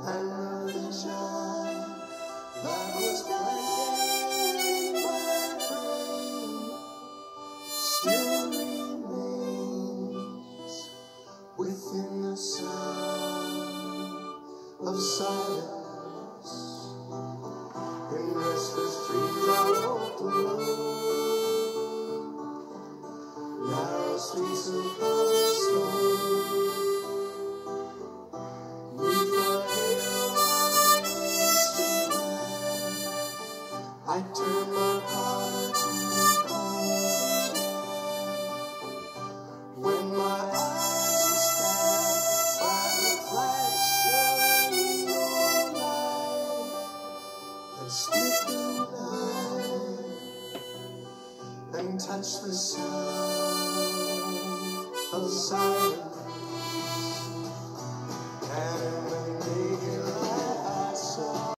and religion that was planted in my brain still remains within the sound of silence. In restless dreams I walked alone, narrow streets of cobblestone. I turn my collar to the cold when my eyes are stabbed by the flash of your light that split the night and touch the sound of silence.